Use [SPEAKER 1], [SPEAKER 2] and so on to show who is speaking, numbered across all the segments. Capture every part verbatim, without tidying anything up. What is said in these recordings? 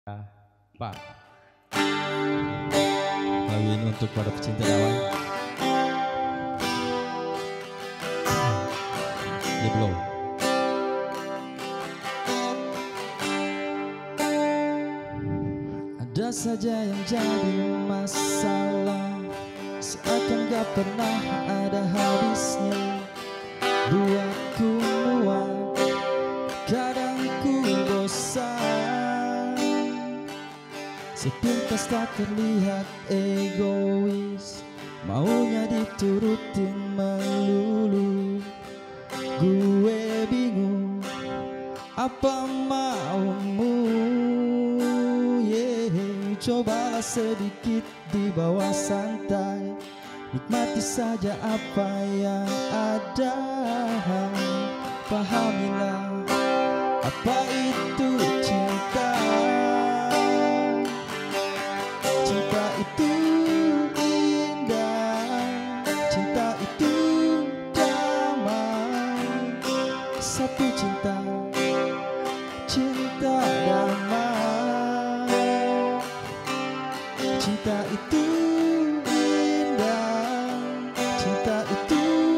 [SPEAKER 1] Pak, lagu ini untuk para pecinta lawan. The Blow. Ada saja yang jadi masalah, seakan gak pernah ada habisnya. Buatku muak, kadang ku bosan. Sepintas tak terlihat egois, maunya diturutin melulu. Gue bingung, apa maumu? Yeah. Cobalah sedikit di bawah santai, nikmati saja apa yang ada. Pahamilah apa itu cinta. Cinta itu indah, cinta itu damai. Satu cinta, cinta damai. Cinta itu indah, cinta itu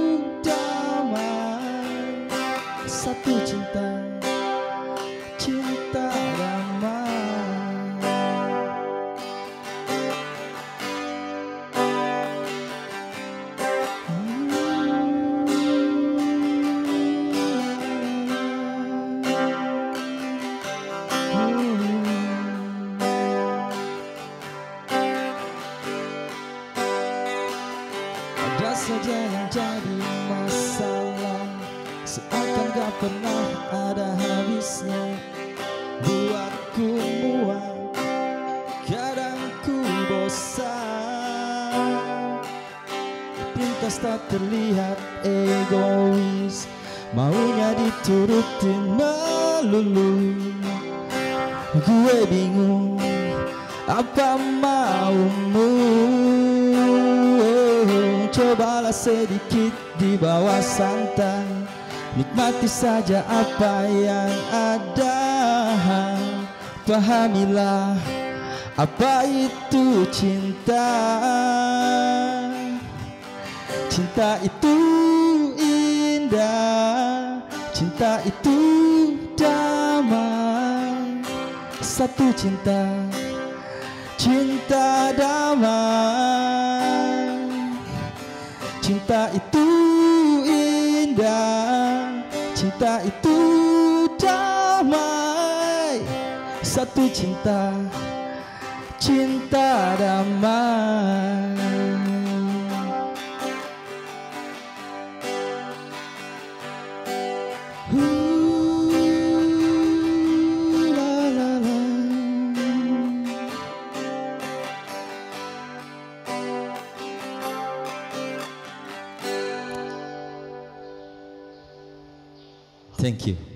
[SPEAKER 1] damai. Satu cinta, cinta damai. Ada saja yang jadi masalah, seakan gak pernah ada habisnya. Buatku muak, kadang ku bosan. Pintas tak terlihat egois, maunya diturutin melulu. Gue bingung, apa maumu? Cobalah sedikit di bawah santai, nikmati saja apa yang ada. Pahamilah apa itu cinta. Cinta itu indah, cinta itu damai. Satu cinta, cinta damai. Cinta itu indah, cinta itu damai. Satu cinta, cinta damai. Ooh, la, la, la. Thank you.